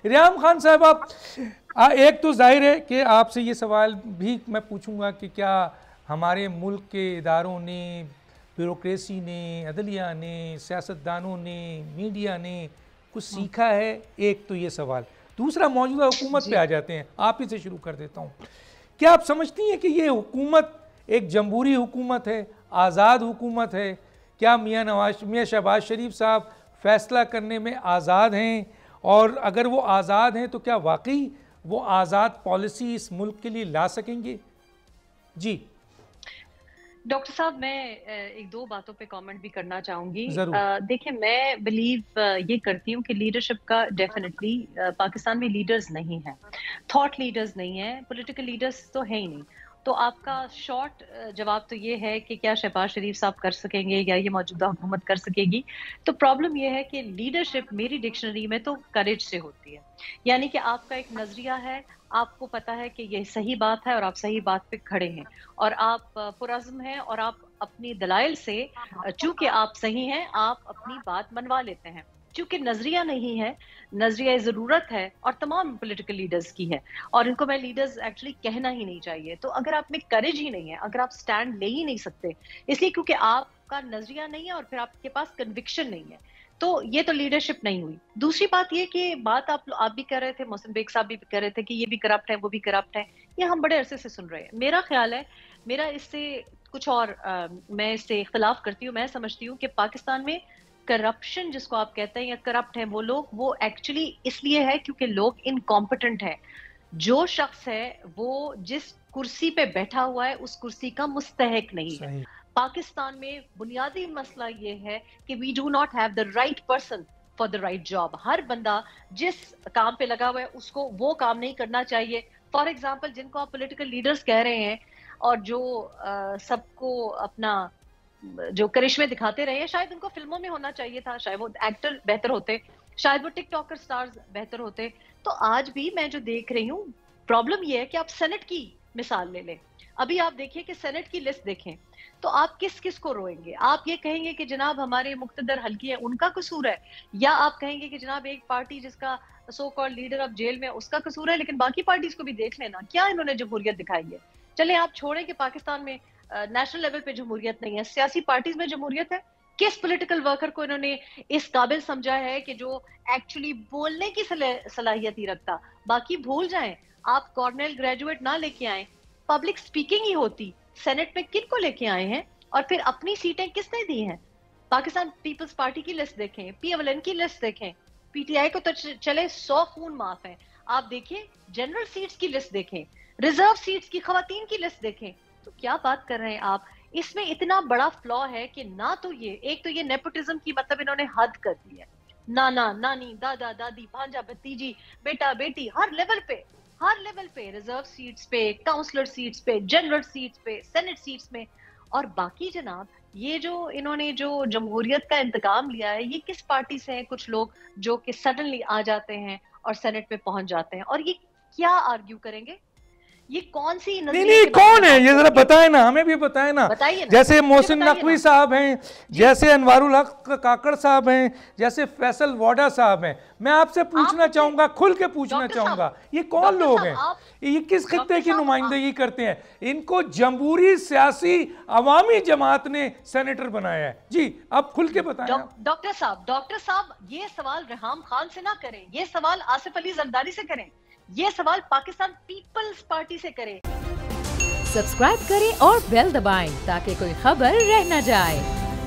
ریحام خان صاحب آپ ایک تو ظاہر ہے کہ آپ سے یہ سوال بھی میں پوچھوں گا کہ کیا ہمارے ملک کے اداروں نے، بیوروکریسی نے، عدلیہ نے، سیاستدانوں نے، میڈیا نے کچھ سیکھا ہے؟ ایک تو یہ سوال. دوسرا موجودہ حکومت پہ آ جاتے ہیں، آپ ہی سے شروع کر دیتا ہوں. کیا آپ سمجھتی ہیں کہ یہ حکومت ایک جمہوری حکومت ہے، آزاد حکومت ہے؟ کیا میاں شہباز شریف صاحب فیصلہ کرنے میں آزاد ہیں؟ اور اگر وہ آزاد ہیں تو کیا واقعی وہ آزاد پالیسی اس ملک کے لیے لا سکیں گے؟ جی ڈاکٹر صاحب، میں ایک دو باتوں پہ کامنٹ بھی کرنا چاہوں گی. دیکھیں، میں بلیو یہ کرتی ہوں کہ لیڈرشپ کا ڈیفینیٹلی پاکستان میں لیڈرز نہیں ہیں، تھاٹ لیڈرز نہیں ہیں، پولیٹیکل لیڈرز تو ہیں ہی نہیں. تو آپ کا شارٹ جواب تو یہ ہے کہ کیا شہباز شریف صاحب کر سکیں گے یا یہ موجودہ حکومت کر سکے گی؟ تو پرابلم یہ ہے کہ لیڈرشپ میری ڈکشنری میں تو کریج سے ہوتی ہے. یعنی کہ آپ کا ایک نظریہ ہے، آپ کو پتا ہے کہ یہ صحیح بات ہے اور آپ صحیح بات پہ کھڑے ہیں اور آپ پرعزم ہیں اور آپ اپنی دلائل سے، چونکہ آپ صحیح ہیں، آپ اپنی بات منوا لیتے ہیں. چونکہ نظریہ نہیں ہے، نظریہ ضرورت ہے اور تمام پولیٹیکل لیڈرز کی ہے، اور ان کو میں لیڈرز ایکچولی کہنا ہی نہیں چاہیے. تو اگر آپ میں کریج ہی نہیں ہے، اگر آپ سٹینڈ لے ہی نہیں سکتے اس لیے کیونکہ آپ کا نظریہ نہیں ہے اور پھر آپ کے پاس کنوکشن نہیں ہے، تو یہ تو لیڈرشپ نہیں ہوئی. دوسری بات یہ کہ بات آپ بھی کہہ رہے تھے، محسن بیگ صاحب بھی کہہ رہے تھے کہ یہ بھی کرپٹ ہے، وہ بھی کرپٹ ہے. یہ ہم بڑے عرصے سے سن رہے ہیں. میرا خیال ہے، میرا اس سے کچھ اور، میں اس سے اختلاف کرتی ہوں. میں سمجھتی ہوں کہ پاکستان میں کرپشن جس کو آپ کہتے ہیں یا کرپٹ ہیں وہ لوگ، وہ ایکچولی اس لیے ہے کیونکہ لوگ انکمپٹنٹ ہیں. جو شخص ہے وہ جس کرسی پہ بیٹھا ہوا ہے اس کرسی کا مستحق نہیں ہے. پاکستان میں بنیادی مسئلہ یہ ہے کہ we do not have the right person for the right job. ہر بندہ جس کام پہ لگا ہوا ہے اس کو وہ کام نہیں کرنا چاہیے. فار ایگزامپل، جن کو آپ پولیٹیکل لیڈرز کہہ رہے ہیں اور جو سب کو اپنا جو کرشمے دکھاتے رہے ہیں، شاید ان کو فلموں میں ہونا چاہیے تھا، شاید وہ ایکٹر بہتر ہوتے، شاید وہ ٹک ٹاکر سٹارز بہتر ہوتے. تو آج بھی میں جو دیکھ رہی ہوں، پرابلم یہ ہے کہ آپ سینٹ کی مثال لے لیں. ابھی آپ دیکھیں کہ سینٹ کی لسٹ دیکھیں تو آپ کس کس کو روئیں گے؟ آپ یہ کہیں گے کہ جناب ہمارے مقتدر حلقے ہیں ان کا قصور ہے، یا آپ کہیں گے کہ جناب ایک پارٹی جس کا سو کال لیڈر اب جیل میں اس کا قصور ہے؟ لیکن باقی پارٹیز کو بھی دیکھ لینا، کیا انہوں نے جمہوریت دکھائی ہے؟ چلیں آپ چھوڑیں کہ پاکستان میں نیشنل لیول پہ جمہوریت نہیں ہے، سیاسی پارٹیز میں جمہوریت ہے. کس پولیٹیکل ورکر کو انہوں نے اس قابل سمجھا ہے کہ جو ایکچولی بولنے کی صلاحیت ہی رکھتا؟ باقی بھول جائیں، آپ کارنیل گریجویٹ نہ لے کے آئیں، پبلک سپیکنگ ہی ہوتی. سینٹ میں کن کو لے کے آئے ہیں اور پھر اپنی سیٹیں کس نے دی ہیں؟ پاکستان پیپلز پارٹی کی لسٹ دیکھیں، پی ایل این کی لسٹ دیکھیں، پی ٹی آئی کو تو چلے 100 خون معاف ہیں. آپ دیکھیں جنرل سیٹس کی لسٹ دیکھیں، ریزرو سیٹس کی خواتین کی لسٹ دیکھیں. تو کیا بات کر رہے ہیں آپ؟ اس میں اتنا بڑا فلا ہے کہ نہ تو یہ ایک تو یہ نیپوٹزم کی مطلب انہوں نے حد کر دی ہے. نانا نانی، دادا دادی، بھانجا بھتیجی، بیٹا بیٹی، ہر لیول پہ ریزرو سیٹس پہ، کاؤنسلر سیٹس پہ، جنرل سیٹس پہ، سینٹ سیٹس میں. اور باقی جناب یہ جو انہوں نے جو جمہوریت کا انتقام لیا ہے، یہ کس پارٹی سے ہیں؟ کچھ لوگ جو کہ سڈنلی آ جاتے ہیں اور سینٹ میں پہنچ جاتے ہیں، اور یہ کیا آرگیو کریں گے؟ یہ کون سی نہیں کون ہے یہ ذرا بتائیں نا، ہمیں بھی بتائیں نا. جیسے محسن نقوی صاحب ہیں، جیسے انوار الحق کاکڑ صاحب ہیں، جیسے فیصل واڈا صاحب ہیں. میں آپ سے پوچھنا چاہوں گا، کھل کے پوچھنا چاہوں گا، یہ کون لوگ ہیں؟ یہ کس خطے کی نمائندگی کرتے ہیں؟ ان کو جمہوری سیاسی عوامی جماعت نے سینیٹر بنایا ہے. جی اب کھل کے بتائیں. ڈاکٹر صاحب یہ سوال ریحام خان سے نہ کریں، یہ سوال آصف علی زرداری سے کریں، یہ سوال پاکستان پیپلز پارٹی سے کریں. سبسکرائب کریں اور بیل دبائیں تاکہ کوئی خبر رہ نہ جائے.